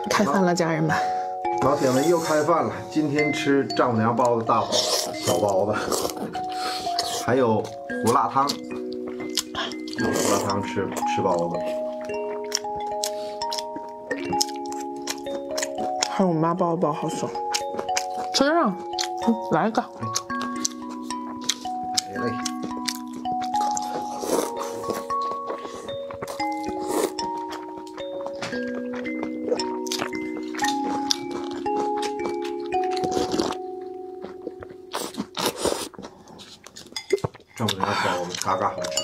开饭了，家人们！ 老铁们又开饭了，今天吃丈母娘包的大包子、小包子，还有胡辣汤，用胡辣汤吃包子。 还有我妈包的包好爽，吃上，来一个。 来嘞！丈母娘包子嘎嘎好吃。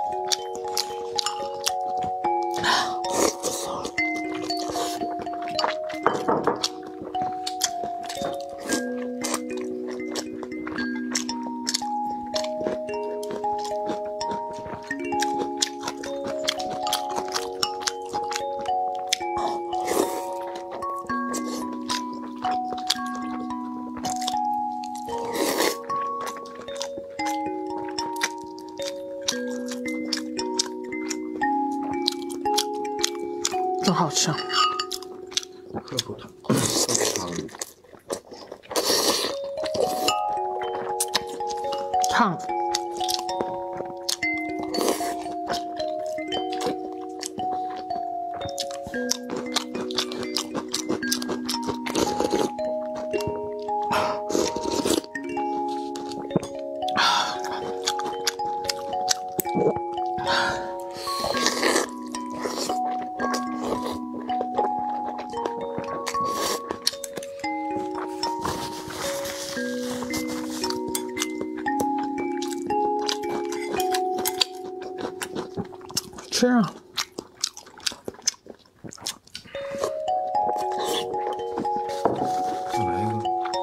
真好吃啊！ 喝口汤， 烫。吃啊！ 再来一个。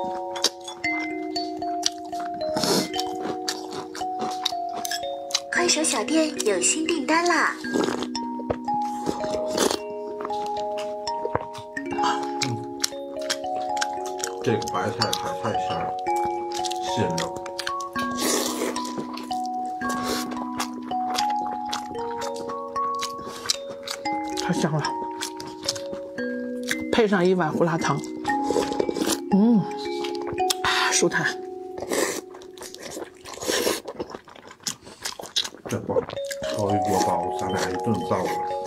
快手小店有新订单啦！ 这个白菜还太香了，鲜肉。 太香了，配上一碗胡辣汤，舒坦。 这包炒一锅包子，咱俩一顿造了。